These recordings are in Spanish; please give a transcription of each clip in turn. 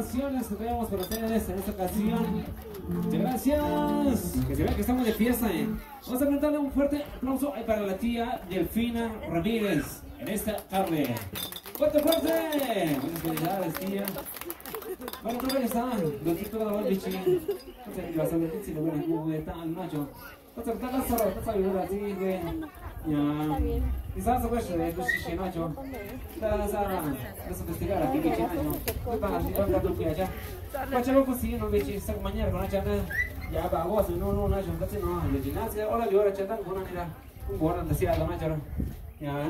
canciones que traemos para ustedes en esta ocasión. Muchas gracias. Que se vea que estamos de fiesta. Vamos a presentarle un fuerte aplauso para la tía Delfina Ramírez en esta tarde. ¡Fuerte, fuerte! Muchas felicidades, tía. Bueno, creo que ya está. Los chicos de la bichi. Entonces, vas a ver si lo ven aquí, está al macho. Entonces, está la zorra, está saliendo así, güey. Ya. Y sabes, pues, de los chichinacho. Está las investigar aquí, chichinacho. Para así, para tu que allá. Pacha lo consigue, no bichi, está mañana con la chana. Ya va, vos, no, nacho, entonces no, le gimnasia, ahora yo ahora chatan con una mira. Un guardan decía la macho. Ya.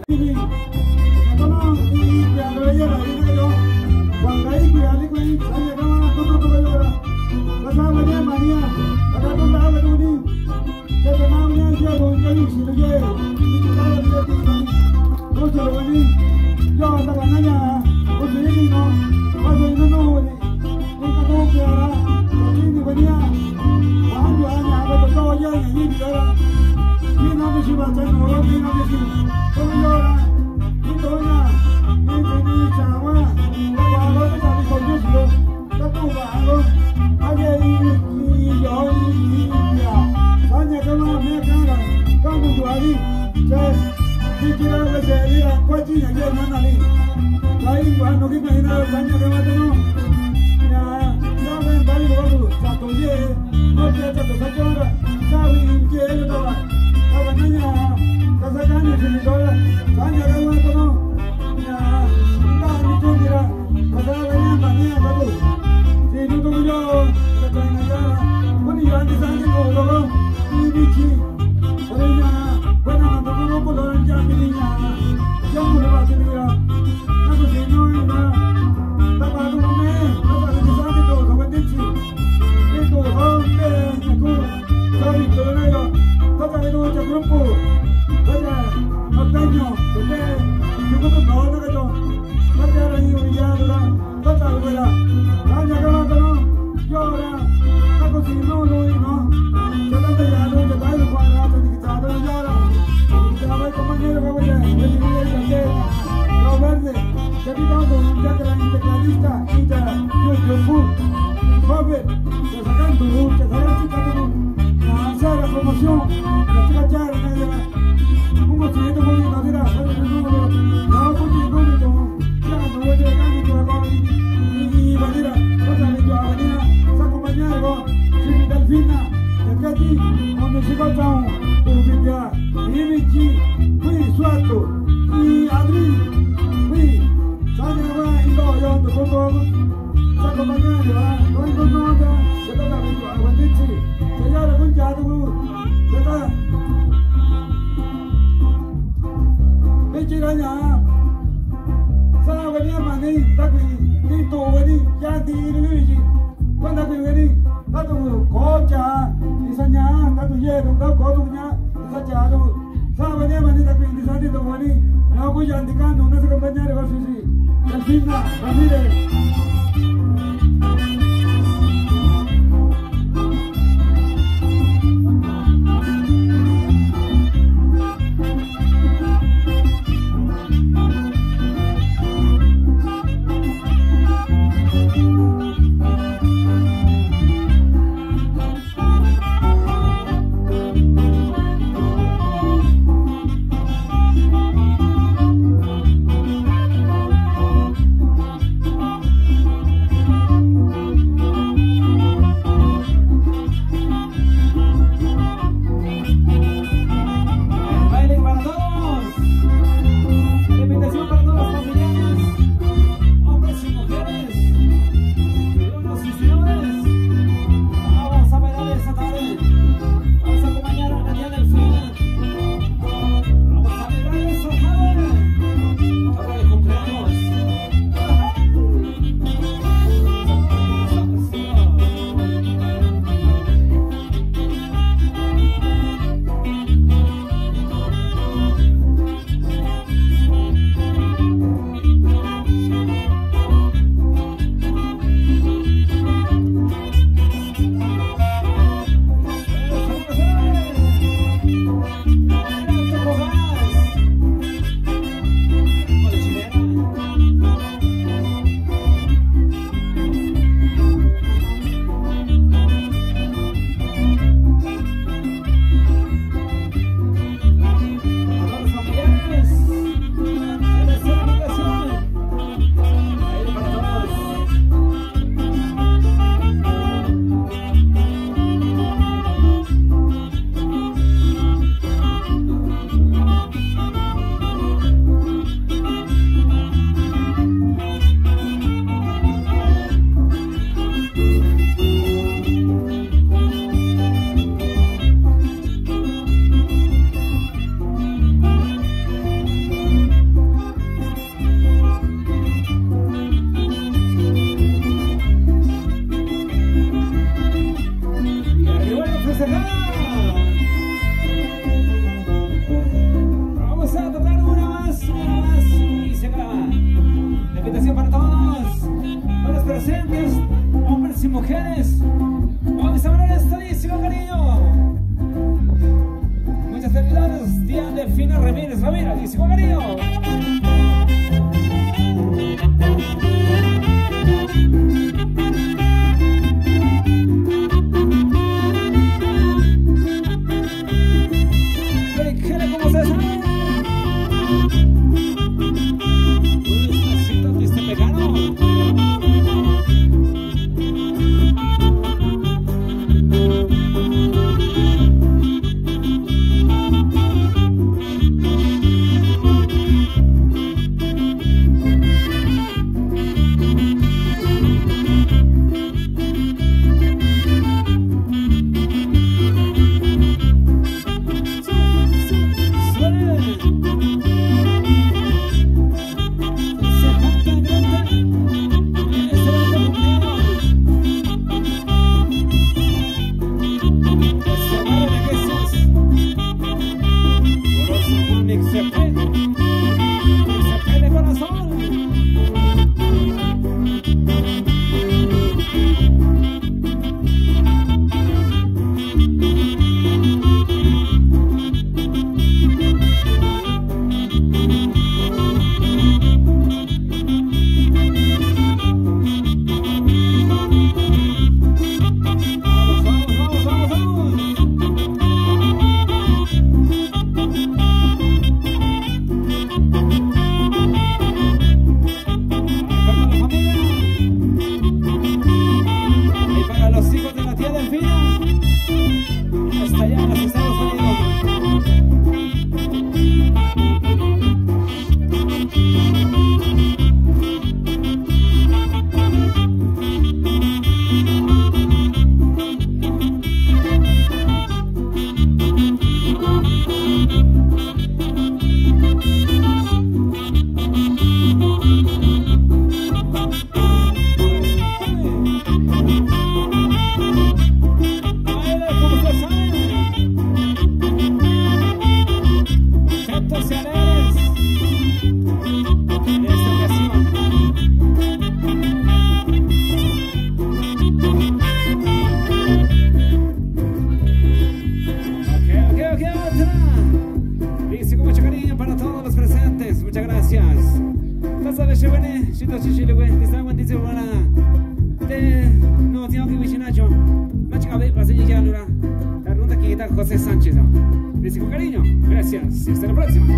presentes, hombres y mujeres. Vamos a hablar estadísimo, cariño. Muchas felicidades, día de Fina Ramírez. Ramírez, estadísimo, cariño. ¿Cómo se sabe? José Sánchez. Les con cariño. Gracias y hasta la próxima.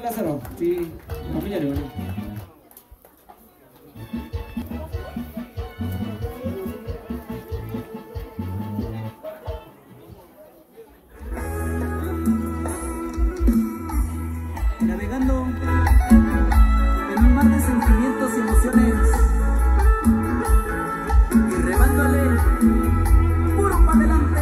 Lázaro. Sí, familia Leona. Navegando en un mar de sentimientos y emociones y remándole puro para adelante.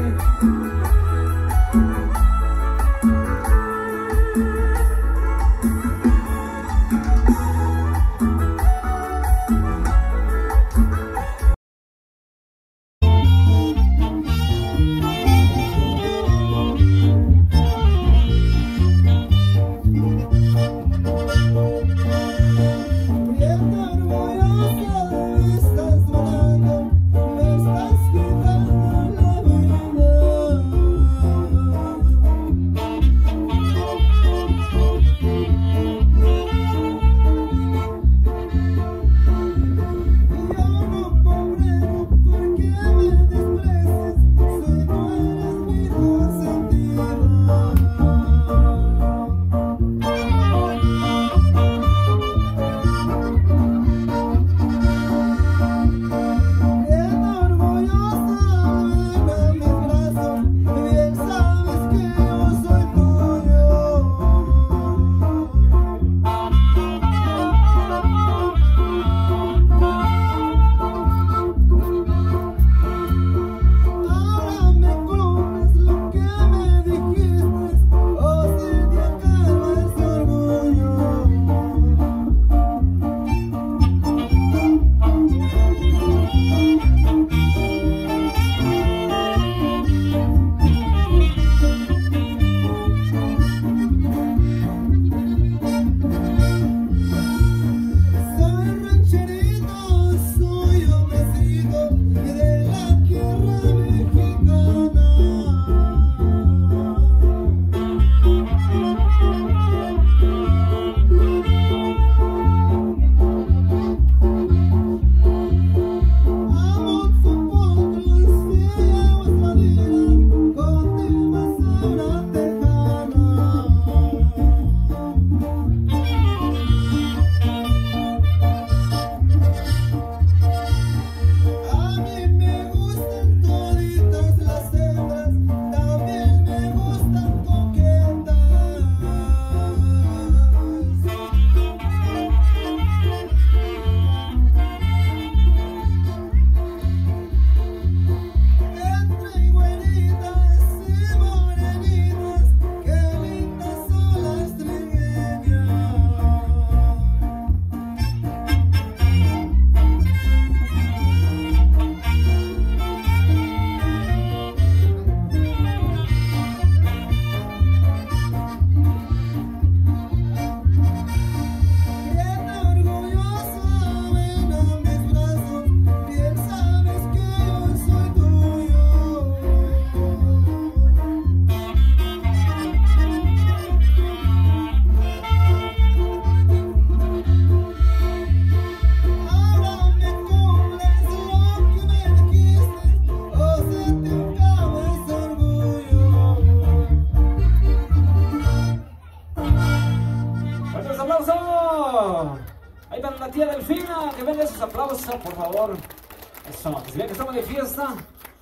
Ahí para la tía Delfina, que venga sus aplausos, por favor. Eso, que se vea que estamos de fiesta.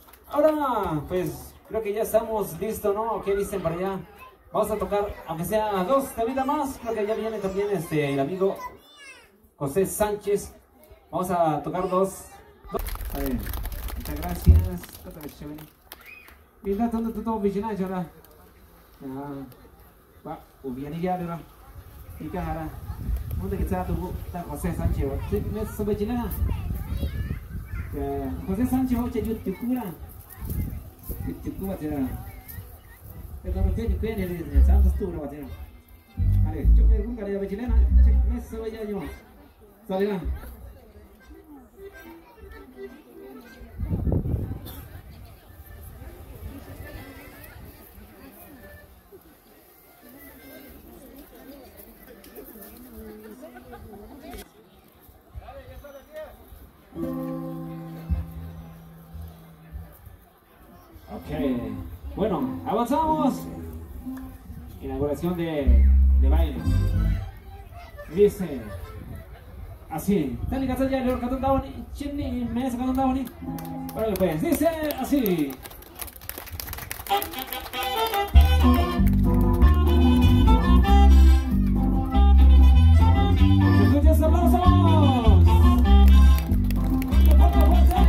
Ahora, pues, creo que ya estamos listos, ¿no? ¿Qué dicen para allá? Vamos a tocar, aunque sea dos temitas más. Creo que ya viene también el amigo José Sánchez. Vamos a tocar dos. A ver, muchas gracias. Mira, ¿dónde tú todo vigilante ahora? Va, ubiani ya, ¿verdad? Y que ahora, ¿dónde que está tu José Sánchez? ¿Sí? ¿Me sube chilena? José Sánchez, ¿cómo te ayuda tu cura? Tu cura, tira. Pero no tiene que ver el Santos tú, ¿no? Vale, yo me voy a ir a la chilena. Me sube ya yo. Salgan. Ok, bueno, avanzamos. Inauguración de de baile. Dice así. Tani Casal ya le cantando Dawani. Chimney me está cantando Dawani. Órale pues. Dice así. ¡Escuchen aplausos! ¡Fuerte, fuerte!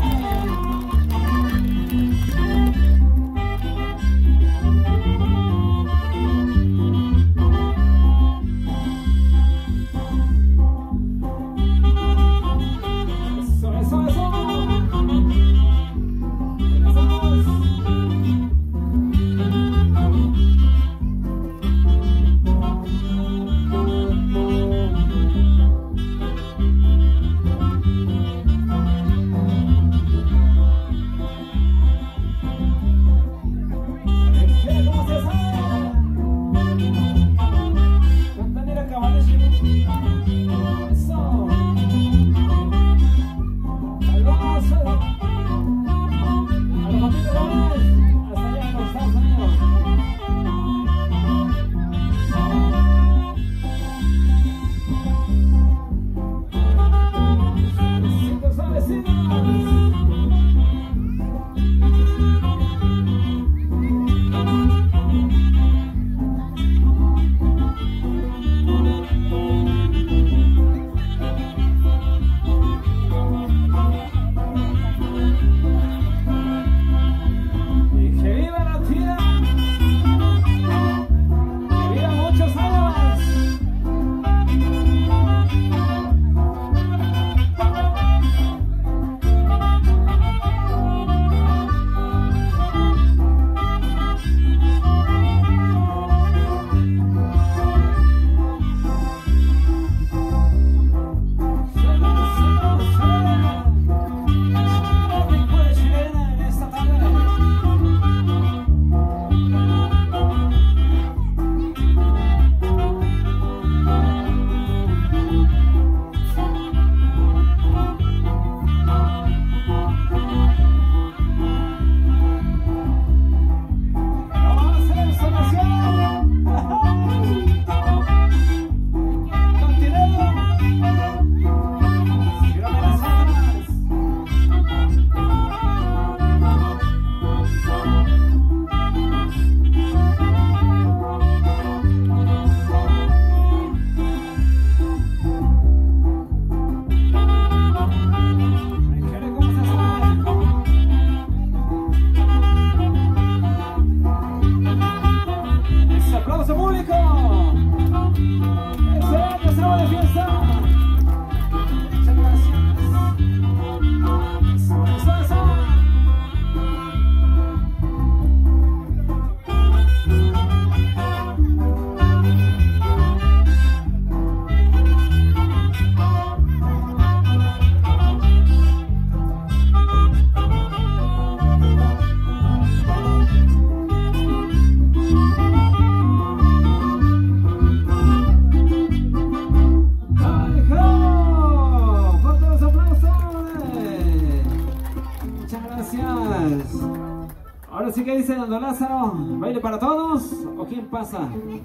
Ahora sí que dice Don Lázaro, ¿baile para todos? ¿O quién pasa?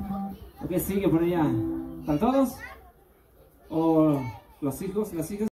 ¿O qué sigue por allá? ¿Para todos? ¿O los hijos, las hijas?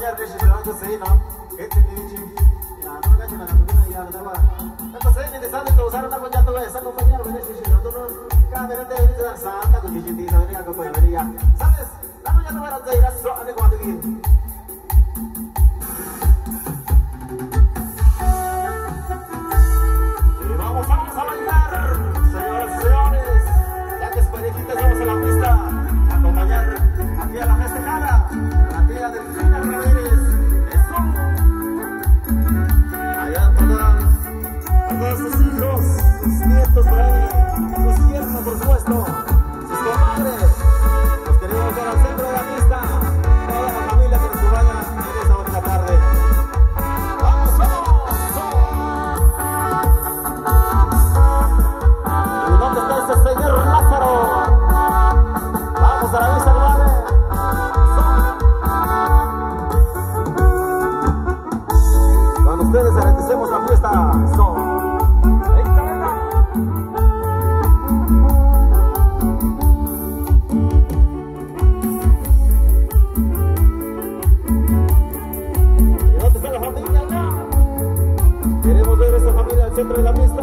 acompañar de Shishirando Seino, este Mirichi, ya no cacho la naturaleza y la verdad. Entonces, en el santo, te usaron una concha, tú vas a acompañar de Shishirando, cada vez te venís a Santa con Chichitita, venía a acompañar. ¿Sabes? La noche no va a ir a su ande como a vivir. Y vamos a bailar, señoras y señores, ya que es parejitas, vamos a la pista a acompañar aquí a la festejada, a la tía del Fina Ramírez. Eso. Allá todos sus hijos, sus nietos por ahí, sus yernos por supuesto, sus comadres. Los queremos ver al centro de la pista, toda la familia que nos acompaña en esta bonita tarde. ¡Vamos, vamos! ¿Y dónde está ese señor Lázaro? Vamos a la mesa, compadre. Con ustedes agradecemos la fiesta. ¿Y dónde está la familia allá? Queremos ver a esta familia al centro de la pista.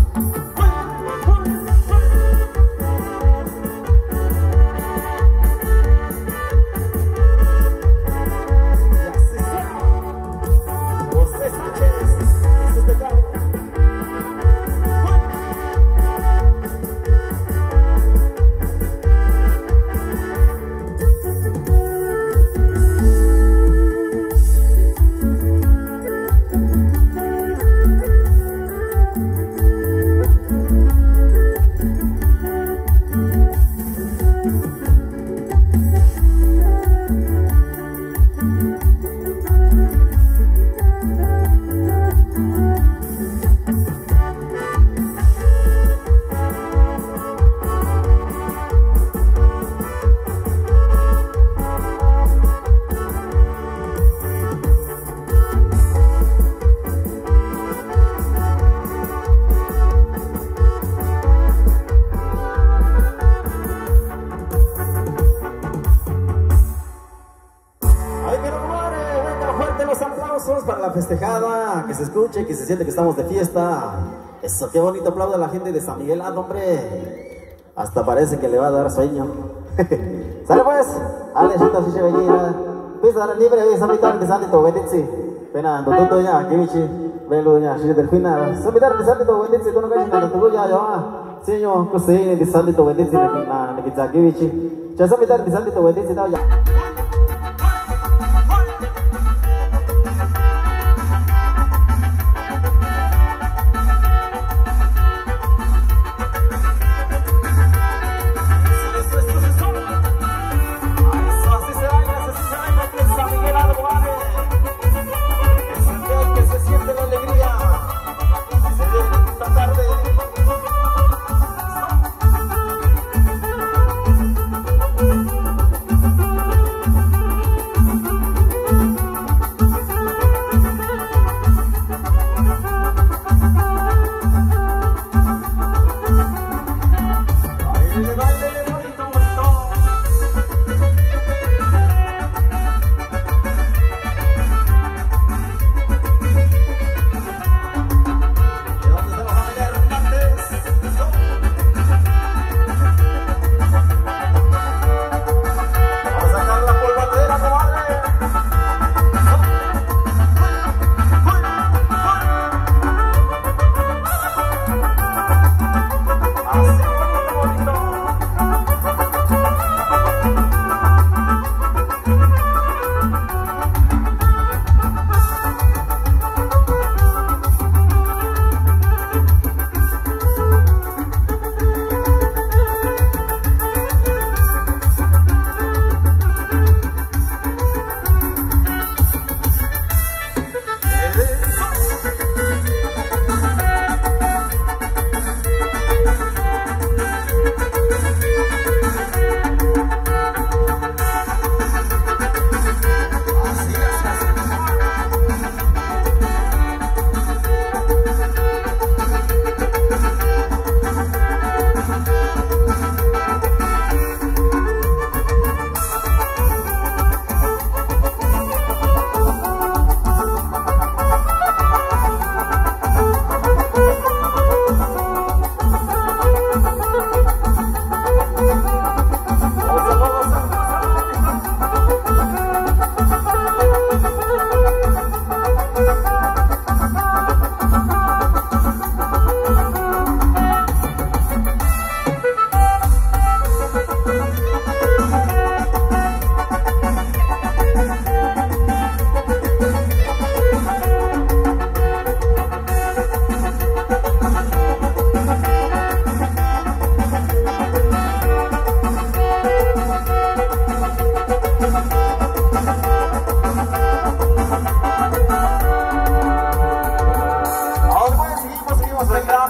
Para la festejada, que se escuche, que se siente que estamos de fiesta. Eso, qué bonito aplaude a la gente de San Miguel, hombre. Hasta parece que le va a dar sueño. Sale pues, Alejito si se veía. Pisa dar libre, ves a mitad de Santo Benitzi. Pena, todo ya, que bichi, veluña, si del final. Se mitad de Santo Benitzi, tú no caes en la tuya, ya. Señor, pues sí, de Santo Benitzi, de que que bichi. Ya se mitad de Santo Benitzi, ya.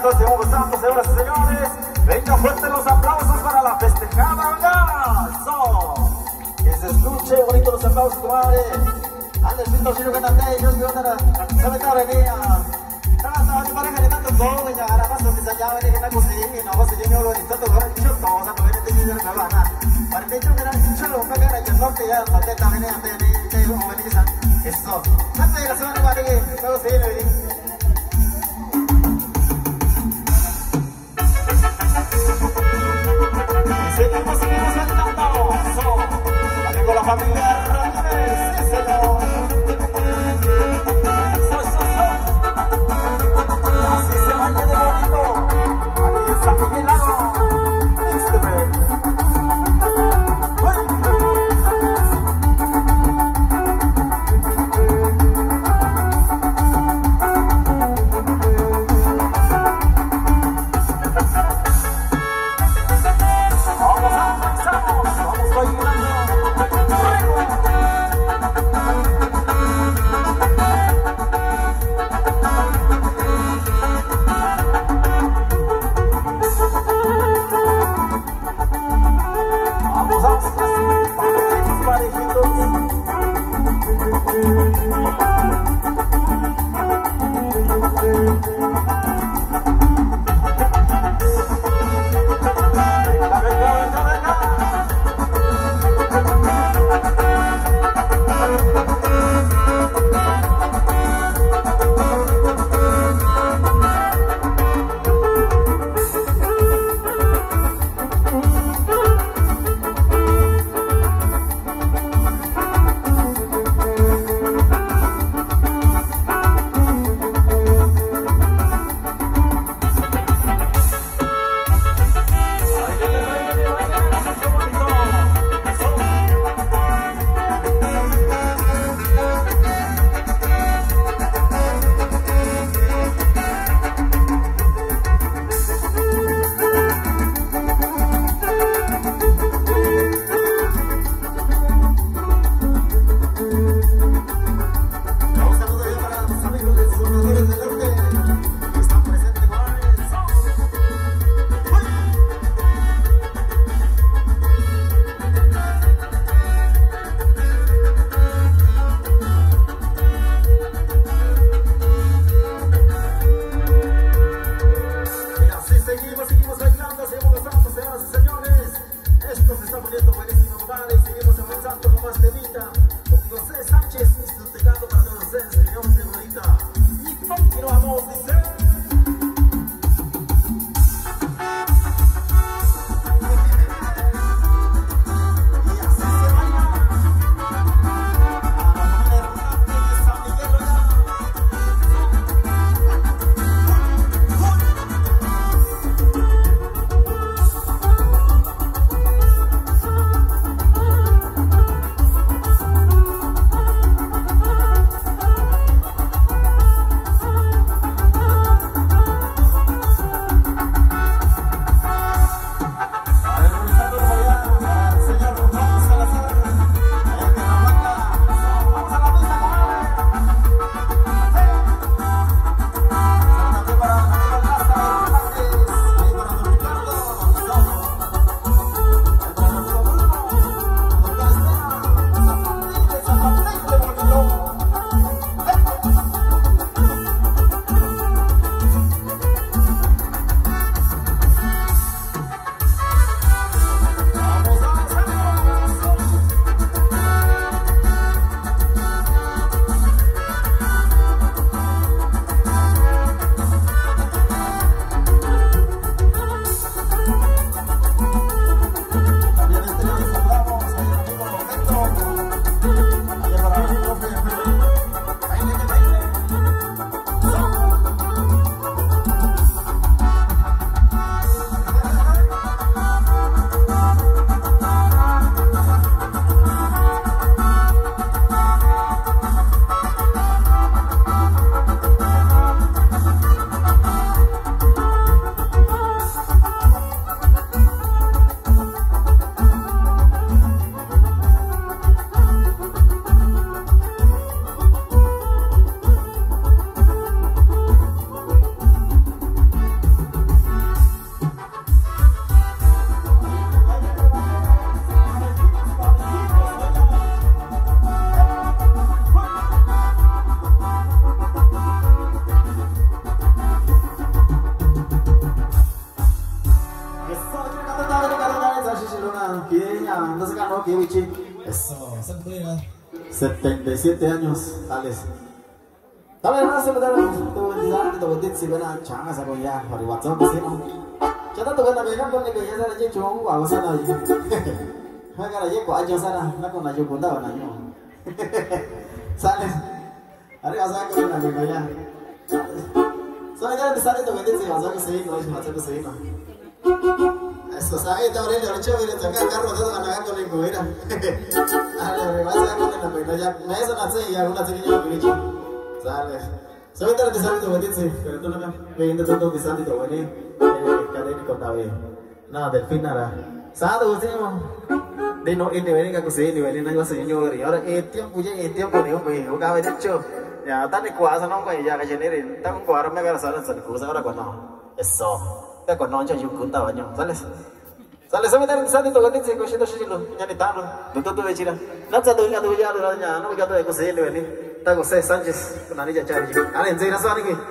gozando, seguimos gozando, señoras y señores. Venga, fuerte los aplausos para la festejada, venga. Eso. Que se escuche bonito los aplausos, comadre. Ande, siento chino que también, yo soy otra. Se me está venía. Estaba tu pareja de tanto todo, venga, ahora más o menos allá, venga, que me cocine, no vas a llegar lo bonito, todo el chico, o sea, no viene de mi hermana. Para el hecho, mira, chulo, me gana que no te ya, no te está venía, te digo, me dice, eso. Antes de la semana, madre, luego se viene, seguimos cantando. Aquí con la familia Ramírez, sí, señor. Así se baña de bonito. Aquí en San Miguel Lago. 77 años, Alex. Dale, no se me da tu si ven a changa sa ya, hari WhatsApp kasi no. Chata tu kan na con ni ya sa je chong wa sa na. Ha ka je ko aja sa na con na yo bunda na yo. Sale. Hari asa ko na me ya. Sale ya de sale tu si WhatsApp kasi no, WhatsApp kasi no. Eso sabe esta hora de ocho mira tocar carro todo ganando con el goira. Ale, vas a con la pena ya. Me eso no sé ya una chiquilla que dicho. Sale. Sabe esta de sale tu sí, pero tú no me viendo todo de sale tu bueno. Cadena con David. No, del fin nada. Sado usimo. De no ini venga que se ni venga yo señor y ahora tiempo ya tiempo de hombre, una vez hecho. Ya tan de cuasa no pues ya que genere, tan cuara me agarra sala sala cosa ahora cuando. Eso. Te con noche yo junta baño, ¿sales? Sales a meter sale tu gato se coge todo chilo, ya ni tano, tu vecina. No te doy a tu ya la ya, no me gato de coser le vení. Ta José Sánchez, con anilla chavi. Ale, en serio sale que.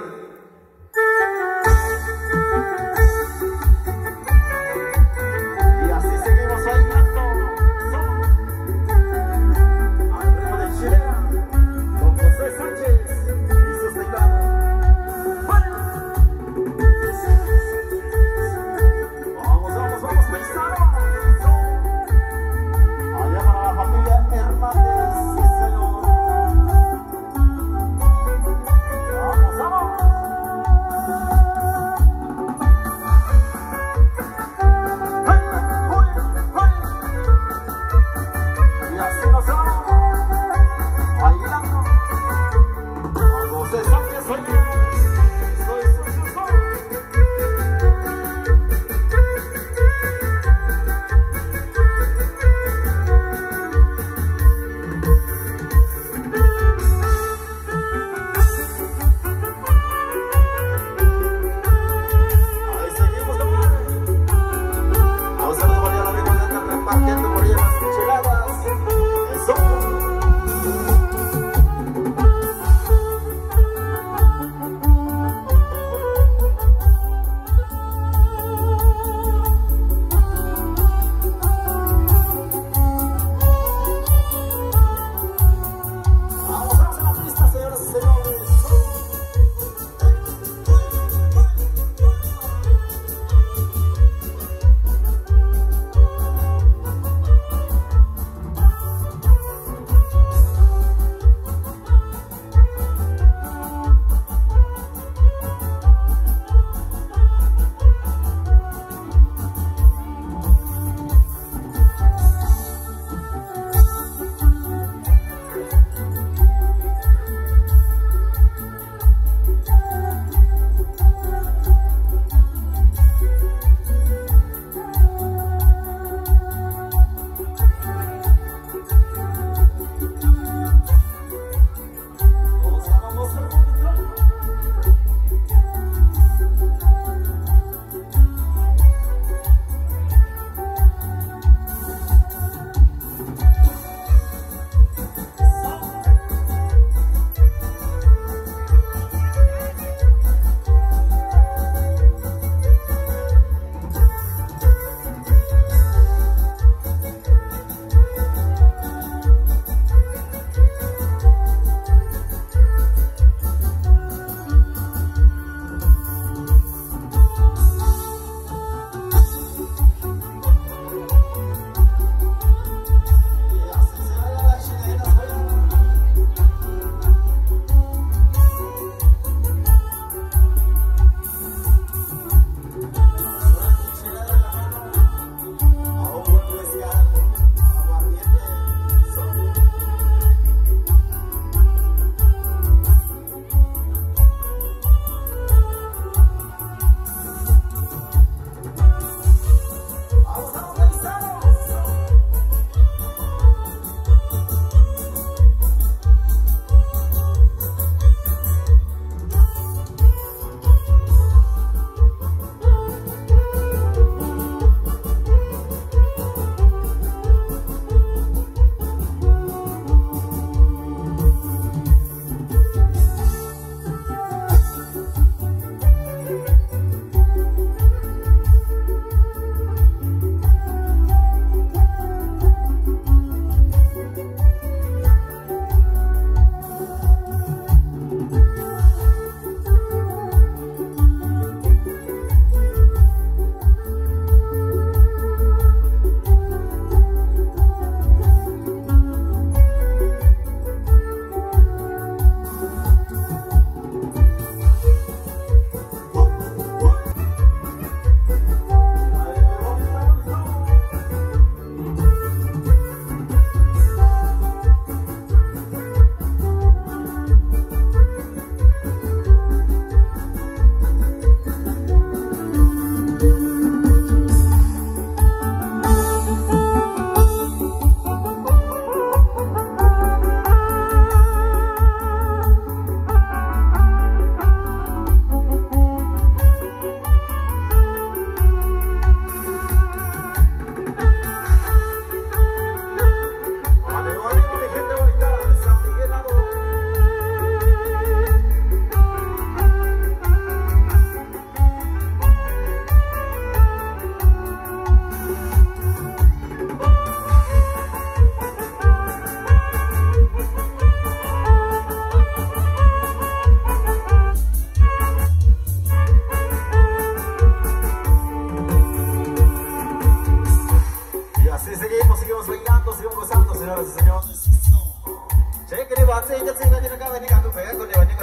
Y así seguimos bailando. Al ritmo de Chile, con José Sánchez y sus teclados. Vamos, paisano. Allá para la familia Hernández, sí señor. Vamos.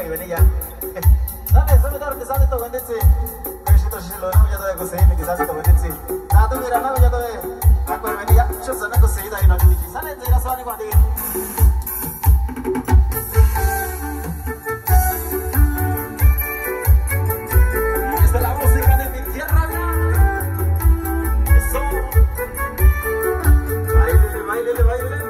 venilla. Dale, solo dar que sale todo bendito. Pero si lo no ya te conseguí que sale todo bendito. Nada, mira, no ya te acuerdo venilla. Yo se me conseguí ahí no te sale de la zona igual de. Esta es la música de mi tierra. Eso. Baile, baile, baile.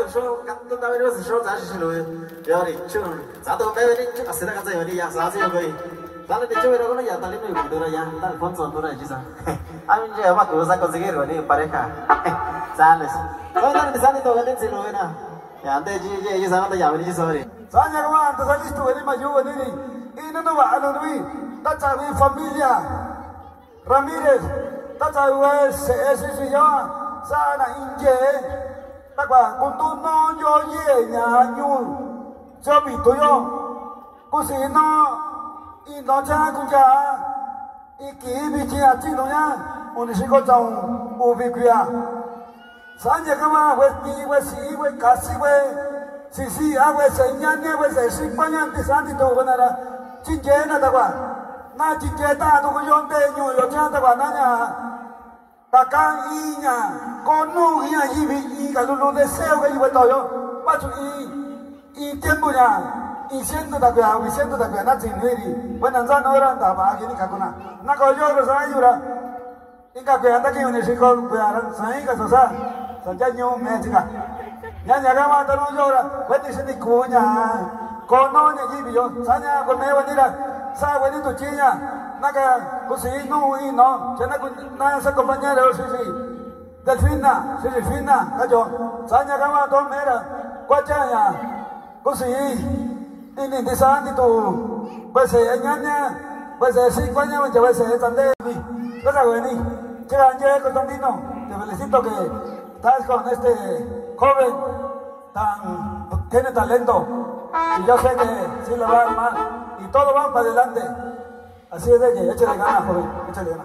是说，刚到那边是说咱是路，要的就咱都没问题，这个现在刚才有的呀，啥子也可以。咱们的这位老公呀，咱们没有的呀，咱放松多了就是。Amin je apa tu saya conseguir ni pareja. Sales. Kau nak di sana tu kan di luar na. Ya ante je sana tu ya beri sorry. Sana kawan, tu sana tu ini maju ini. Ini tu bahalu ni. Tak cari familia. Ramirez. Tak cari SSC ya. Sana inje. Tak apa. Untuk no yo ye nyanyu. Jadi tu yo. Kusino. Ino jangan kunja. Iki bicara cino ya. Oni sih kau jauh ubikuya. Sanya kama westi westi we kasi we sisi awe senyanya we sesi panjang di sana itu benar. Cince na takwa. Na cince ta tu kuyon te nyu yo jangan takwa nanya. Takang inya kono inya ibi kalau lu deseo que iba todo yo. Pacu i tiempo ya. Isiendo takwa na cinwiri. Buenas noches orang tak apa gini kakuna. Na kau yo lo sana yura. Inka kaya anda kaya unih sikol kaya orang sahi ka sosa sanjanyo mejika nyanya kama tanu jora wadi sini kunya kono nya gibi yo sanya ko me wadi la sa wadi tu chinya naka kusinu ino chana ku na sa compañero sisi delfina kajo sanya kama to mera kwachanya kusi ini di sana tu pues nyanya pues si kwanya pues tande cosa güey, llega Angel Constantino, te felicito que estás con este joven tiene talento y yo sé que sí lo va a armar y todo va para adelante, así es de que échale ganas joven, échale ganas.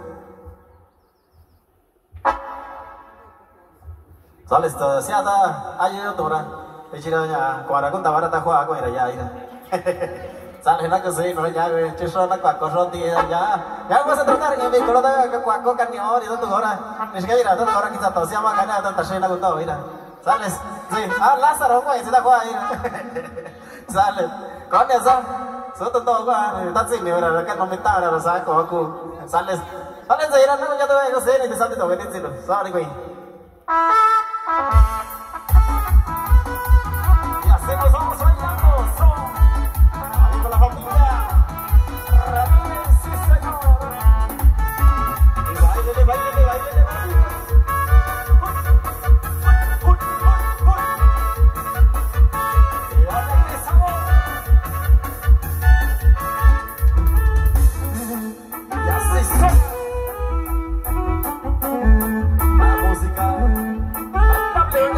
Sales tu siapa ayo tu orang, echiranya, kuara kun tawar tak kuah aku ira ya ira. Sale nak kesini orang jaga, cesro nak kuat kosong dia ya. Ya gua sebentar ini kalau tak kuat kau kan ni orang itu tu orang. Ni sekali dah tu orang kita tahu siapa kan ada tersen aku tahu ira. Sales, sih, Lazar aku yang sudah kuat ira. Sales, kau ni asal, so tu tahu kuat, tak sih ni orang kan meminta orang rasa aku. Sales, sales saya nak jatuh aku sini di sana tu kan di sini. Sorry kau. Ya, seguimos soñando. Con la familia Ramírez, sí señor. Y baile. Y ya regresamos. Ya se hizo. La música bailable.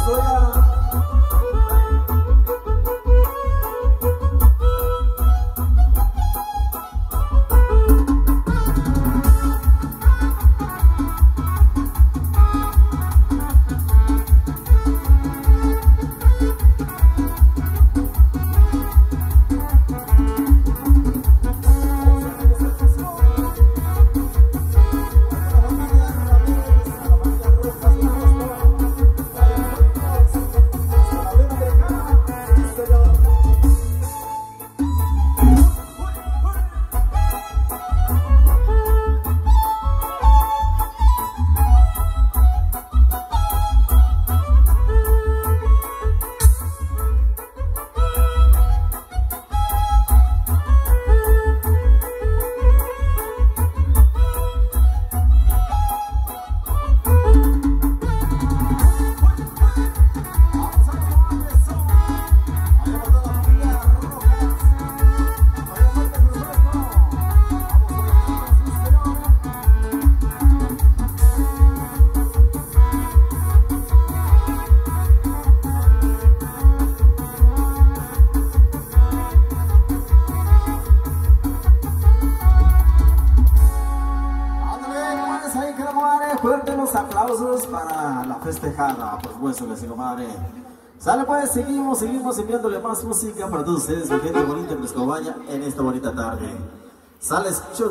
Fuertes los aplausos para la festejada, por supuesto que sí, comadre. Sale pues, seguimos enviándole más música para todos ustedes, mi gente bonita en Escobaya, en esta bonita tarde. Sale, escucho.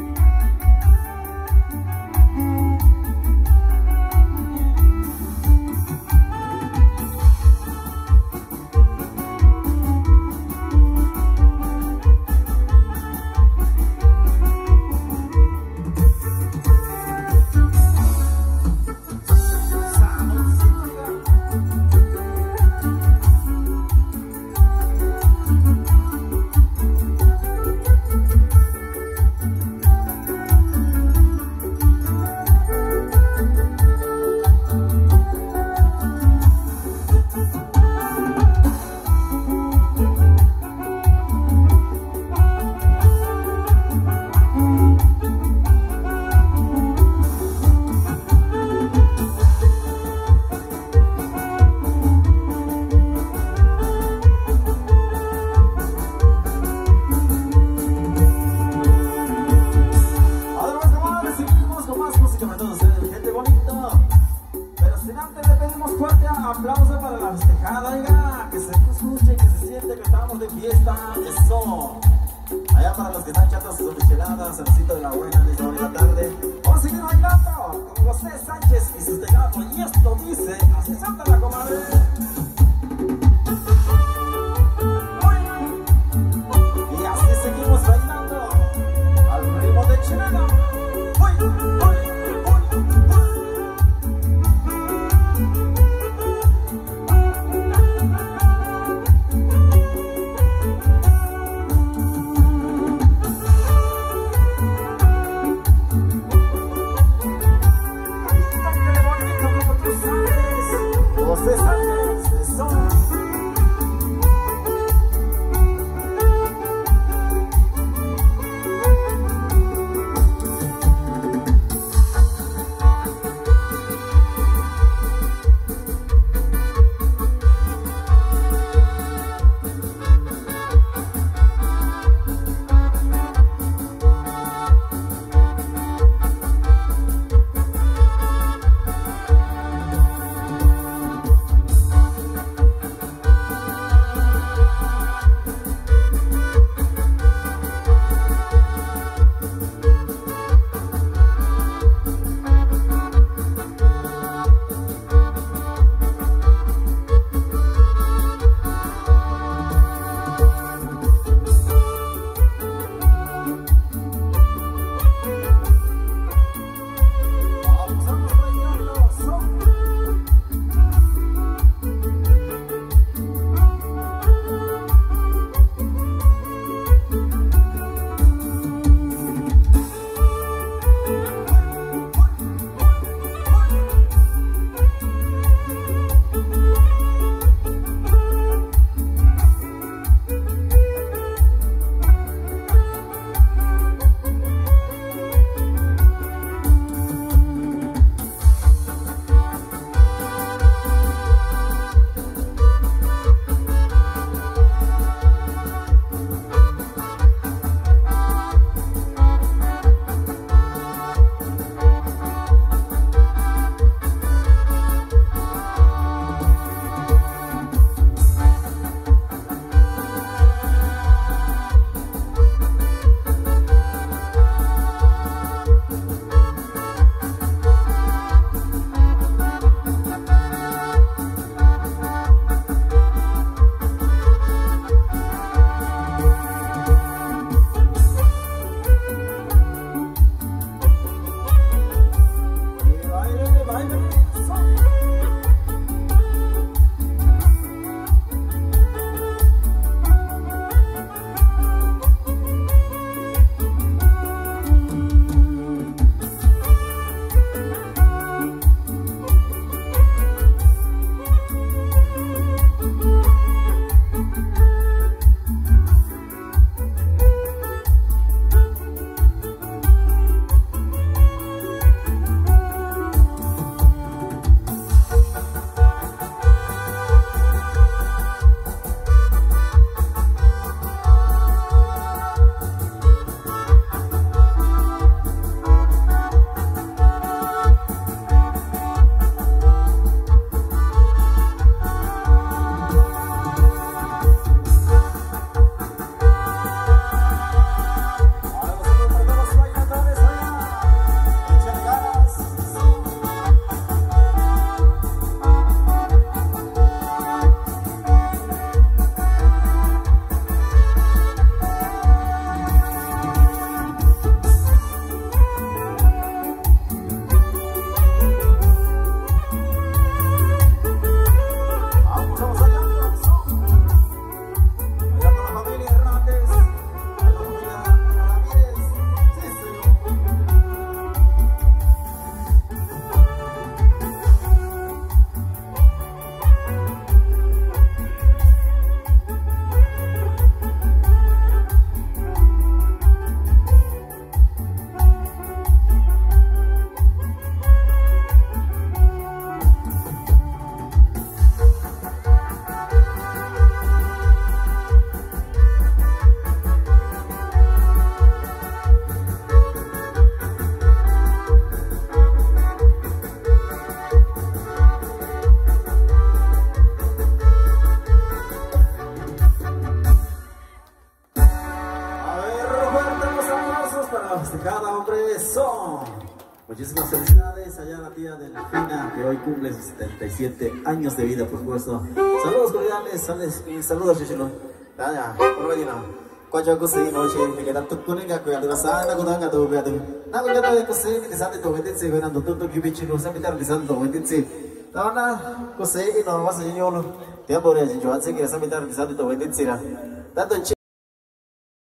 Aplauso para la festejada, oiga, que se escuche, que se siente que estamos de fiesta, eso. Allá para los que están echando sus micheladas, cercito de la buena de esta bonita tarde. Vamos a seguir bailando con José Sánchez y sus tecatos, y esto dice, así salta la comadre. Y así seguimos bailando al ritmo de Chelena. José Sánchez. Eso. Muchísimas felicidades allá a la tía Delfina, que hoy cumple sus 77 años de vida, por supuesto. Saludos cordiales, saludos, Chichilo. Ya, por venir. Cuacho kusi noche, me quedan tu kuninga, que al pasar, no con tu beado. No con tu kusi, me desante tu venditsi, ven ando tu kibichino, se me está realizando tu venditsi. Tana, kusi, no vas a llevarlo. Te amo, yo, así que se me está realizando tu venditsi. Tanto